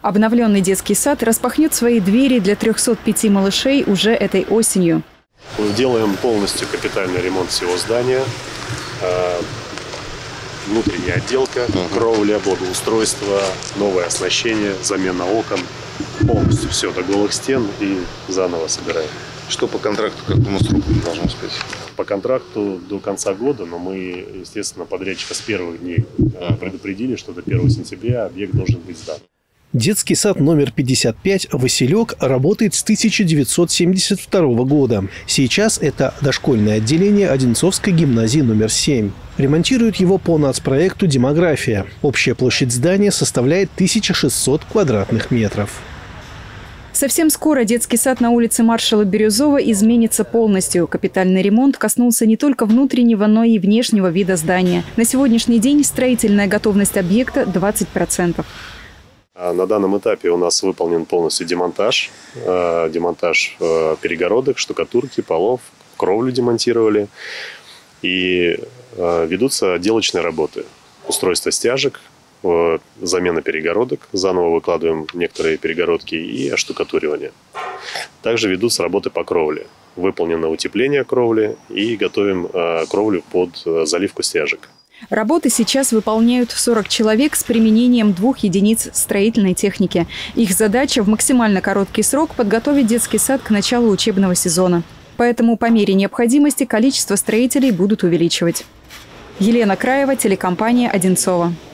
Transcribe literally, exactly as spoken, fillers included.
Обновленный детский сад распахнет свои двери для трёхсот пяти малышей уже этой осенью. Мы делаем полностью капитальный ремонт всего здания. Внутренняя отделка, кровля, благоустройство, новое оснащение, замена окон. Полностью все до голых стен и заново собираем. Что по контракту, к какому сроку мы должны успеть? По контракту до конца года, но мы, естественно, подрядчика с первых дней предупредили, что до первого сентября объект должен быть сдан. Детский сад номер пятьдесят пять «Василек» работает с тысяча девятьсот семьдесят второго года. Сейчас это дошкольное отделение Одинцовской гимназии номер семь. Ремонтируют его по нацпроекту «Демография». Общая площадь здания составляет тысяча шестьсот квадратных метров. Совсем скоро детский сад на улице маршала Бирюзова изменится полностью. Капитальный ремонт коснулся не только внутреннего, но и внешнего вида здания. На сегодняшний день строительная готовность объекта двадцать процентов. На данном этапе у нас выполнен полностью демонтаж. Демонтаж перегородок, штукатурки, полов, кровлю демонтировали. И ведутся отделочные работы. Устройство стяжек, замена перегородок, заново выкладываем некоторые перегородки и оштукатуривание. Также ведутся работы по кровле. Выполнено утепление кровли и готовим кровлю под заливку стяжек. Работы сейчас выполняют сорок человек с применением двух единиц строительной техники. Их задача в максимально короткий срок подготовить детский сад к началу учебного сезона. Поэтому по мере необходимости количество строителей будут увеличивать. Елена Краева, телекомпания «Одинцово».